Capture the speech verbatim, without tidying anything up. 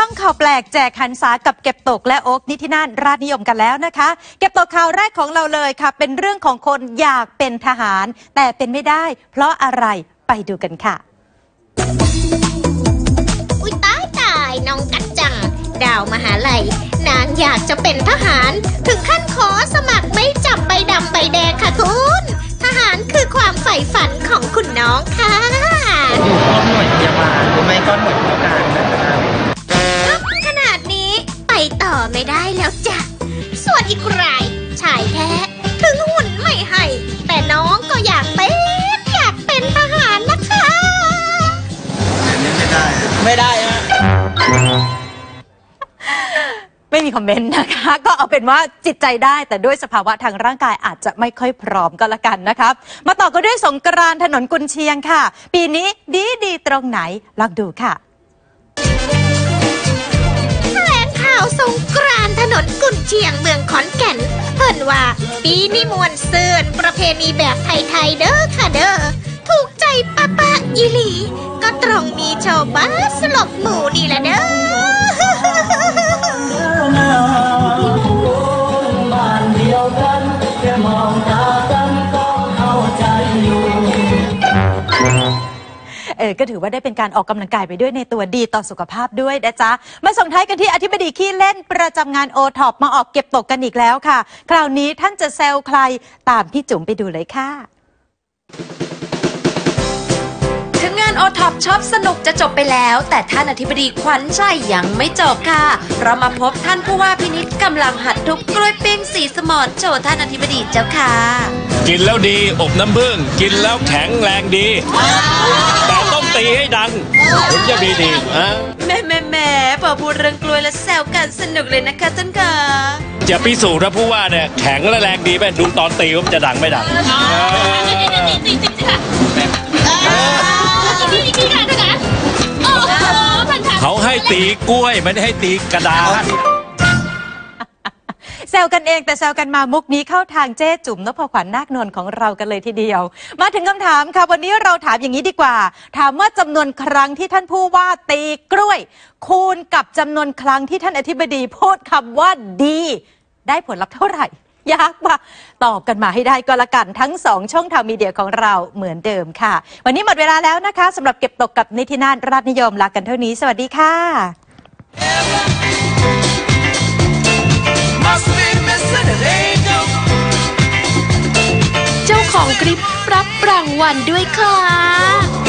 จ้องข่าวแปลกแจกหันษากับเก็บตกและโอ๊กนิธินาถราชนิยมกันแล้วนะคะเก็บตกข่าวแรกของเราเลยค่ะเป็นเรื่องของคนอยากเป็นทหารแต่เป็นไม่ได้เพราะอะไรไปดูกันค่ะอุ๊ยตายตายน้องกัจจังดาวมหาลัยนางอยากจะเป็นทหารถึงขั้นขอสมัครไม่จับใบดำใบแดงค่ะคุณทหารคือความใฝ่ฝันของคุณน้องค่ะอยู่พร้อมหน่วยพยาบาลหรือไม่ก็หน่วยราชการนะครับขนาดนี้ไปต่อไม่ได้แล้วจ้ะส่วนอีกรายชายแท้ถึงหุ่นไม่ให้แต่น้องก็อยากเป็นอยากเป็นทหารนะคะอันนี้ไม่ได้ไม่ได้ฮะไม่มีคอมเมนต์นะคะก็เอาเป็นว่าจิตใจได้แต่ด้วยสภาวะทางร่างกายอาจจะไม่ค่อยพร้อมก็แล้วกันนะครับมาต่อกันด้วยสงกรานต์ถนนกุนเชียงค่ะปีนี้ดีดีตรงไหนลองดูค่ะแถลงข่าวสงกรานต์ถนนกุนเชียงเมืองขอนแก่นเพิ่นว่าปีนี้มวนเสื่อนประเพณีแบบไทยๆเด้อค่ะเด้อถูกใจป้าป้าอีหลีก็ตรงมีโชว์บ้าสลบหมู่นี่แหละเด้อเออก็ถือว่าได้เป็นการออกกำลังกายไปด้วยในตัวดีต่อสุขภาพด้วยนะจ๊ะมาส่งท้ายกันที่อธิบดีขี้เล่นประจำงานโอท็อปมาออกเก็บตกกันอีกแล้วค่ะคราวนี้ท่านจะแซวใครตามพี่จุ๋มไปดูเลยค่ะถึงงานโอท็อปชอบสนุกจะจบไปแล้วแต่ท่านอธิบดีขวัญใจยังไม่จบค่ะเรามาพบท่านผู้ว่าพินิจกำลังหัดทุบกล้วยปิ้งสีสมอนโชว์ท่านอธิบดีเจ้าค่ะกินแล้วดีอบน้ำผึ้งกินแล้วแข็งแรงดีแต่ต้องตีให้ดังถึงจะดีดีฮะแม่แม่แม่พอพูดเรื่องกล้วยแล้วแซวกันสนุกเลยนะคะท่านค่ะจะพิสูจน์นะผู้ว่าเนี่ยแข็งและแรงดีไหมดูตอนตีว่าจะดังไม่ดังเขาให้ตีกล้วยไม่ได้ให้ตีกระดาษแซวกันเองแต่แซวกันมามุกนี้เข้าทางเจ๊จุ๋มนพขวัญนาคนนท์ของเรากันเลยทีเดียวมาถึงคำถามค่ะวันนี้เราถามอย่างนี้ดีกว่าถามว่าจำนวนครั้งที่ท่านผู้ว่าตีกล้วยคูณกับจำนวนครั้งที่ท่านอธิบดีพูดคำว่าดีได้ผลลัพธ์เท่าไหร่ยากปะตอบกันมาให้ได้ก็แล้วกันทั้งสองช่องทางมีเดียของเราเหมือนเดิมค่ะวันนี้หมดเวลาแล้วนะคะสำหรับเก็บตกกับนิธินาถราชนิยมลากันเท่านี้สวัสดีค่ะเจ้าของคลิปรับรางวัลด้วยค่ะ